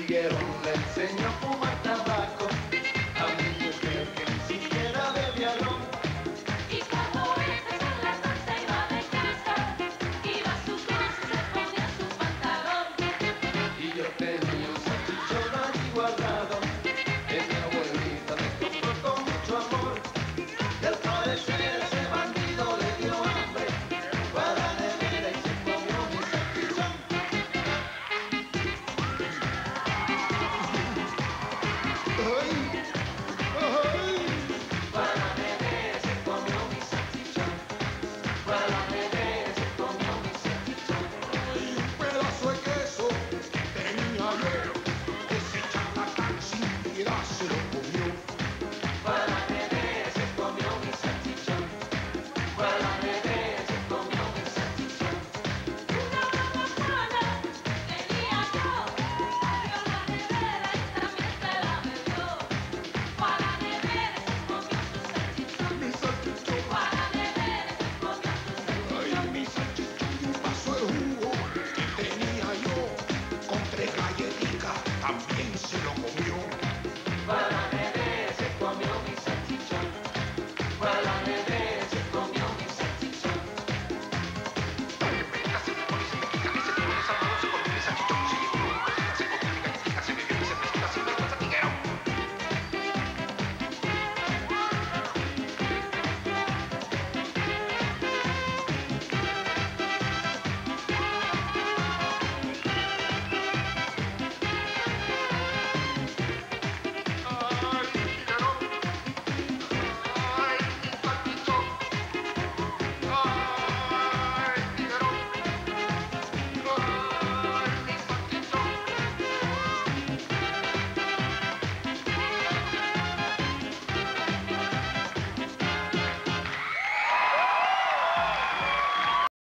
vieron, le enseñó a fumar tabaco a un mujer que ni siquiera bebía ron. Y cuando este a las 12 iba de casa, iba a su casa y se ponía su pantalón. Y yo tenía un salchichón allí guardado, que mi abuelita me compró con mucho amor. Y al parecer ese bandido le dio hambre, fue a la nevera y se comió mi salchichón. Fue a la nevera y se comió mi salchichón. Fue a la nevera y se comió mi salchichón. Y un pedazo de queso tenía yo, que ese charlatán sin piedad se lo comió. Fue a la nevera y se comió mi salchichón. Fue a la nevera y se comió mi salchichón. Una manzana tenía yo, abrió la nevera y también se la bebió. Fue a la nevera y se comió su salchichón. Mi salchichón, Fue a la nevera y se comió su ay, salchichón. mi salchichón y un vaso de jugo que tenía yo, con 3 galletitas también se lo comió.